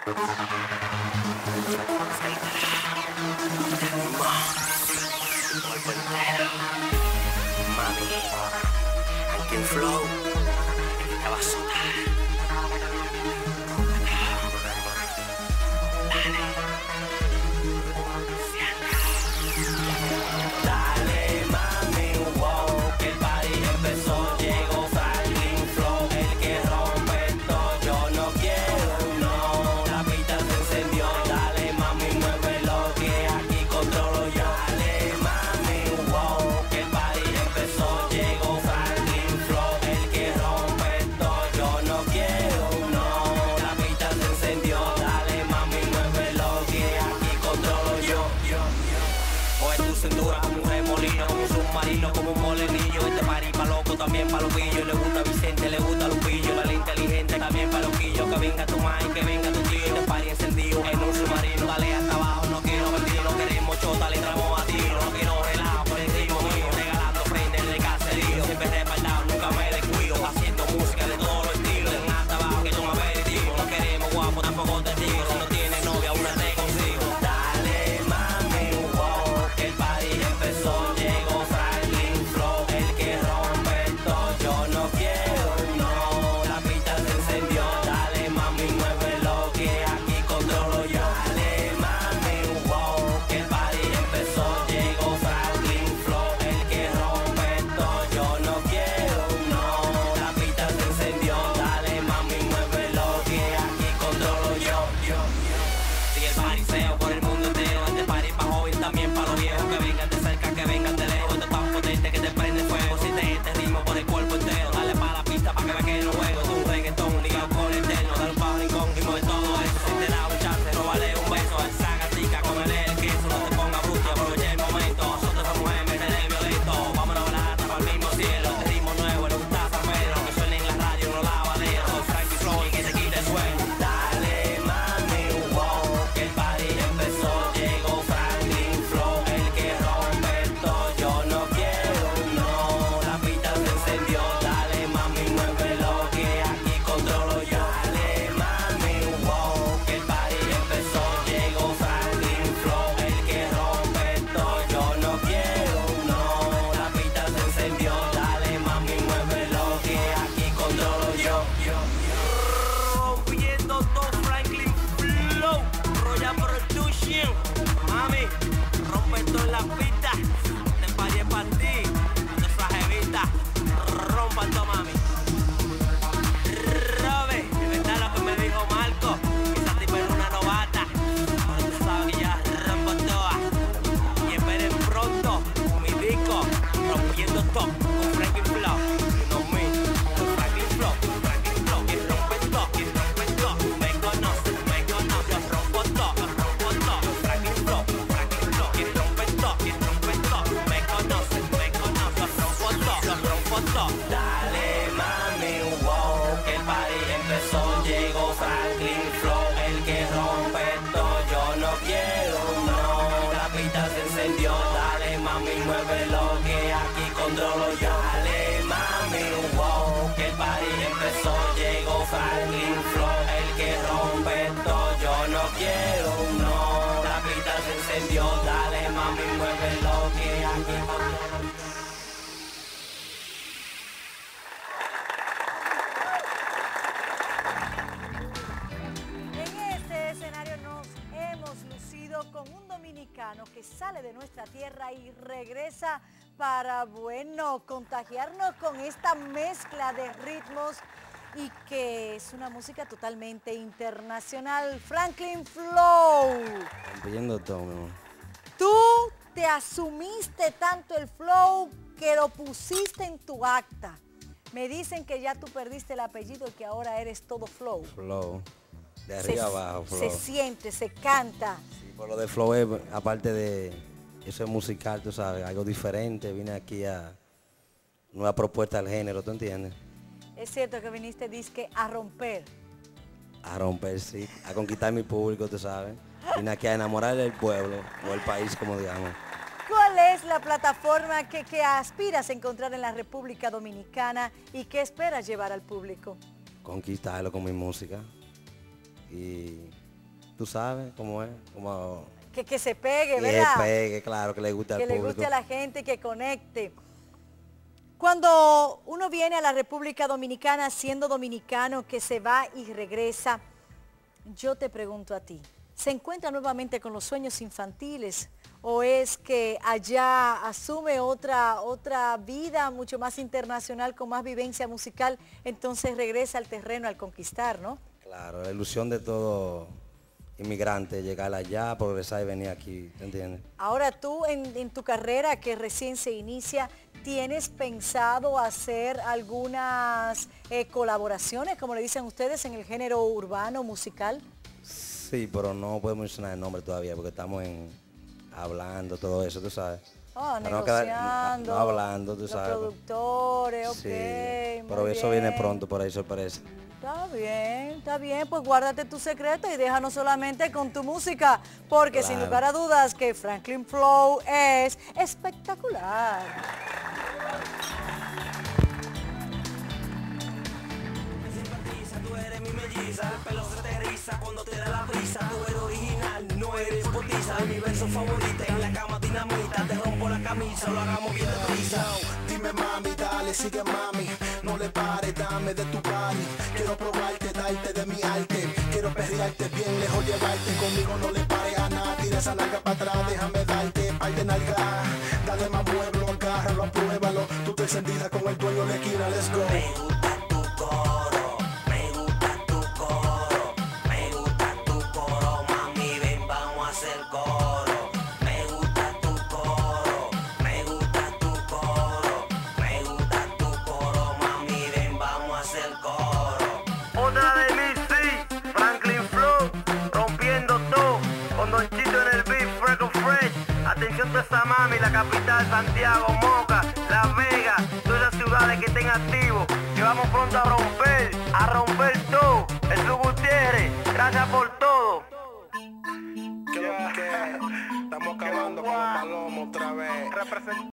Mami, Franklin Flow, te va a azotar. Dale, mami, wow, que el party empezó. Llegó Franklin Flow, el que rompe todo. Yo no quiero, no. La pista se encendió. Dale, mami, muévelo, que aquí controlo yo. Dale, mami, wow, que el party empezó. Llegó Franklin Flow, el que rompe todo. Yo no quiero, no. La pista se encendió. Dale, mami, muévelo, que aquí controlo yo. Coge tu cintura como un remolino, como un submarino, como un molenillo. Este party pa' loco, también pa' los pillos. Le gusta Vicente, le gusta Lupillo. La inteligente, también pa' los quillos. Que venga tu mai, que venga tu tío. Este party encendido en un submarino. Dale hasta abajo, no quiero mentir. No queremos chota, le entramos a tiro. No quiero relajo por el ritmo mío. Regalando prender de caserío. Siempre respaldado, nunca me descuido. Haciendo música de todos los estilos. En hasta abajo, que yo me aperitivo. No queremos guapo, tampoco testigos. Si no tiene novia, una te consigo. Dale, mami, wow, que el party empezó. Llegó Franklin Flow, el que rompe todo. Yo no quiero, no. La pista se encendió. Dale, mami, muévelo, que aquí controlo yo. Dale, mami, wow, que el party empezó. Llegó Franklin Flow, el que rompe todo. Yo no quiero, no. La pista se encendió. Dale, mami, muévelo, que aquí controlo yo. Sigue el pariseo por el mundo entero. Este party pa' joven, también pa' los viejos. Que vengan de cerca, que vengan de lejos. Esto es tan potente que te prende fuego. Si te este ritmo por el cuerpo entero. Dale pa' la pista pa' que veas que no juego. Esto es un reggaetón ligado con el terno. Dale un pa' rincón y mueve todo eso. Si te da un chance, róbale un beso. Esa gatica, cómele el queso. No te pongas bruto, aprovecha el momento. Nosotros esa mujer me tenés violento. Vámonos a volar hasta para el mismo cielo. Este ritmo nuevo, le gusta San Pedro. Que suene en la radio, no la valero. Soy Frankie Flow, el que te quita el sueño. Dale, mami, wow, que el party empezó. Llegó Franklin Flow, el que rompe todo. Yo no quiero, no. La pista se encendió. Dale, mami, muévelo, que aquí controlo yo. Dale, mami, wow, que el party empezó. Llegó Franklin Flow, el que rompe todo. Yo no quiero, no. La pista se encendió. Dale, mami, muévelo, que aquí controlo yo. Rompiendo todo Franklin Flow, Royal Production. Mami, rompe todo en la pista. Te paré para ti, de esa jevita. Rompa todo, mami. Robe, es verdad lo que me dijo Marco. Esa tipa es una novata. Ahora tú sabes que ya rompo toda. Y esperen pronto mi disco, Rompiendo todo con Franklin Flow. You know me, Franklin Flow, que rompe todo, que rompe todo. Me conoces, yo rompo todo, Franklin Flow, que rompe todo, que rompe todo. Me conoces, yo rompo todo. Dale, mami, wow, que el party empezó. Llegó Franklin Flow, el que rompe todo. Yo no quiero, no. La pista se encendió. Dale, mami, muévelo, que aquí controlo yo. Dale, mami, wow, que el party empezó. Llegó Franklin Flow, el que rompe todo. Yo no quiero, no. La pista se encendió. Dale, mami, muévelo, que aquí controlo yo. En este escenario nos hemos lucido con un dominicano que sale de nuestra tierra y regresa para, bueno, contagiarnos con esta mezcla de ritmos y que es una música totalmente internacional. Franklin Flow. Rompiendo todo, mi amor. Tú te asumiste tanto el flow que lo pusiste en tu acta. Me dicen que ya tú perdiste el apellido y que ahora eres todo flow. Flow. De arriba abajo, flow. Se siente, se canta. Sí, por lo de flow, aparte de eso es musical, tú sabes, algo diferente. Vine aquí a nueva propuesta del género, ¿tú entiendes? Es cierto que viniste, disque, a romper. A romper, sí. A conquistar mi público, tú sabes. Vine aquí a enamorar del pueblo, o el país, como digamos. ¿Cuál es la plataforma que aspiras a encontrar en la República Dominicana y que esperas llevar al público? Conquistarlo con mi música. Y tú sabes cómo es, como Que se pegue, que ¿verdad? pegue, claro, que le guste al Que le público. guste a la gente, que conecte. Cuando uno viene a la República Dominicana siendo dominicano, que se va y regresa, yo te pregunto a ti, ¿se encuentra nuevamente con los sueños infantiles o es que allá asume otra vida mucho más internacional, con más vivencia musical, entonces regresa al terreno al conquistar, ¿no? Claro, la ilusión de todo inmigrante, llegar allá, progresar y venir aquí, ¿te entiendes? Ahora tú en tu carrera que recién se inicia, ¿tienes pensado hacer algunas colaboraciones, como le dicen ustedes, en el género urbano, musical? Sí, pero no podemos mencionar el nombre todavía porque estamos hablando, todo eso, tú sabes. Oh, Para no quedar- negociando. no hablando, tú los sabes. productores, ok. Sí, muy pero eso viene bien. pronto, por ahí sorpresa. Está bien, pues guárdate tu secreto y déjanos solamente con tu música, porque sin Claro. lugar a dudas que Franklin Flow es espectacular. Tú eres mi melliza, el pelo se te eriza cuando te da la brisa. Tú eres original, no eres potiza. Mi verso favorito en la cama dinamita. Te rompo la camisa, lo hagamos bien de prisa. Dime mami, dale, sigue mami, no le pares, dame de tu party. Quiero probarte, darte de mi arte. Quiero perrearte bien lejos, llevarte. Conmigo no le pares a nada, tira esa nalga para atrás. Déjame darte par de nalga. Dale más pueblo, agárralo, apruébalo. Tú te encendida con el dueño de esquina, let's go. Me gusta tu coro, me gusta tu coro, me gusta tu coro, mami, ven, vamos a hacer coro. Me gusta tu coro, me gusta tu coro, me gusta tu coro, mami, ven, vamos a hacer coro. Otra de mí, sí, Franklin Flow, rompiendo todo, con Don Chito en el beat, fresh fresh. Atención a esa mami, la capital, Santiago, Moca, Las Vegas, todas las ciudades que estén activos, que vamos pronto a romper todo. Jesús Gutiérrez, gracias por todo. Estamos acabando con los palomos otra vez.